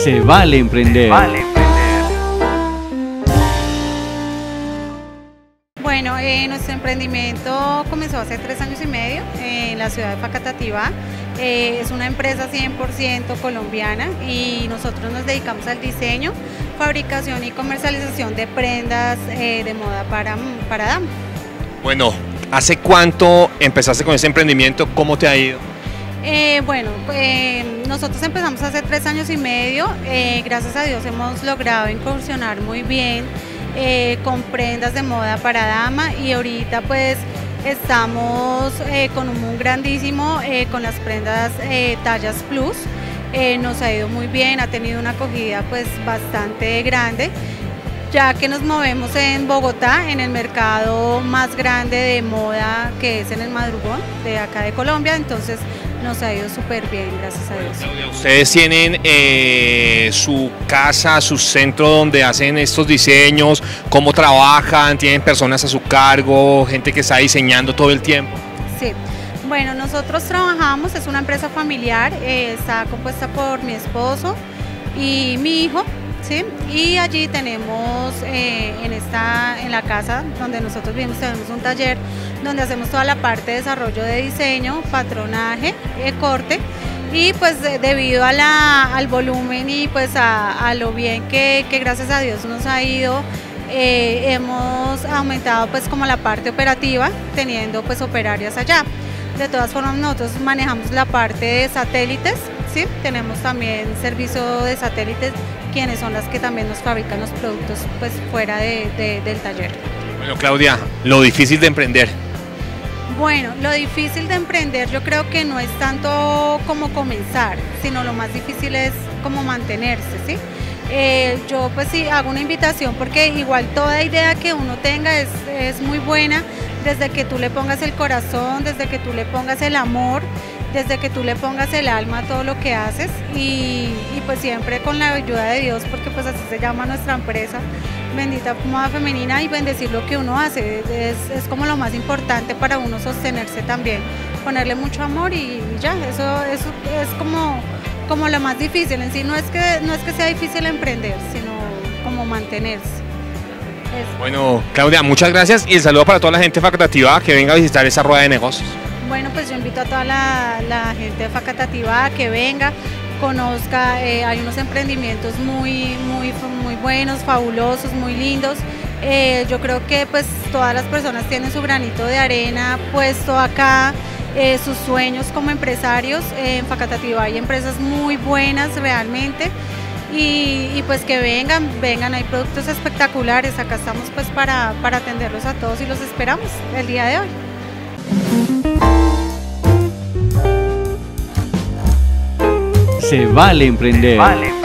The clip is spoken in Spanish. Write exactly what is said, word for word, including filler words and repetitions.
Se vale emprender. Vale emprender. Bueno, eh, nuestro emprendimiento comenzó hace tres años y medio eh, en la ciudad de Facatativá. Eh, es una empresa cien por ciento colombiana y nosotros nos dedicamos al diseño, fabricación y comercialización de prendas eh, de moda para, para damas. Bueno, ¿hace cuánto empezaste con ese emprendimiento? ¿Cómo te ha ido? Eh, bueno, eh, nosotros empezamos hace tres años y medio, eh, gracias a Dios hemos logrado incursionar muy bien eh, con prendas de moda para dama y ahorita pues estamos eh, con un boom grandísimo eh, con las prendas eh, tallas plus, eh, nos ha ido muy bien, ha tenido una acogida pues bastante grande, ya que nos movemos en Bogotá, en el mercado más grande de moda que es en el Madrugón de acá de Colombia, entonces nos ha ido súper bien, gracias a Dios. Claudia, ustedes tienen eh, su casa, su centro donde hacen estos diseños, cómo trabajan, tienen personas a su cargo, gente que está diseñando todo el tiempo. Sí, bueno, nosotros trabajamos, es una empresa familiar, eh, está compuesta por mi esposo y mi hijo. ¿Sí? Y allí tenemos eh, en, esta, en la casa donde nosotros vivimos, tenemos un taller donde hacemos toda la parte de desarrollo de diseño, patronaje, eh, corte y pues de, debido a la, al volumen y pues a, a lo bien que, que gracias a Dios nos ha ido, eh, hemos aumentado pues como la parte operativa teniendo pues operarias allá. De todas formas nosotros manejamos la parte de satélites, ¿sí? Tenemos también servicio de satélites, quienes son las que también nos fabrican los productos pues fuera de, de, del taller. Bueno, Claudia, lo difícil de emprender. Bueno, lo difícil de emprender yo creo que no es tanto como comenzar, sino lo más difícil es como mantenerse, ¿sí? Eh, yo pues sí hago una invitación porque igual toda idea que uno tenga es, es muy buena desde que tú le pongas el corazón, desde que tú le pongas el amor, desde que tú le pongas el alma a todo lo que haces y, y pues siempre con la ayuda de Dios, porque pues así se llama nuestra empresa, Bendita Moda Femenina, y bendecir lo que uno hace, es, es como lo más importante para uno sostenerse también, ponerle mucho amor y ya, eso, eso es como, como lo más difícil en sí, no es, que, no es que sea difícil emprender, sino como mantenerse. Eso. Bueno, Claudia, muchas gracias y el saludo para toda la gente de Facatativá que venga a visitar esa rueda de negocios. Bueno, pues yo invito a toda la, la gente de Facatativá a que venga, conozca, eh, hay unos emprendimientos muy, muy, muy buenos, fabulosos, muy lindos. Eh, yo creo que pues todas las personas tienen su granito de arena puesto acá, eh, sus sueños como empresarios. Eh, en Facatativá hay empresas muy buenas realmente y, y pues que vengan, vengan, hay productos espectaculares, acá estamos pues para, para atenderlos a todos y los esperamos el día de hoy. Se vale emprender. Vale emprender.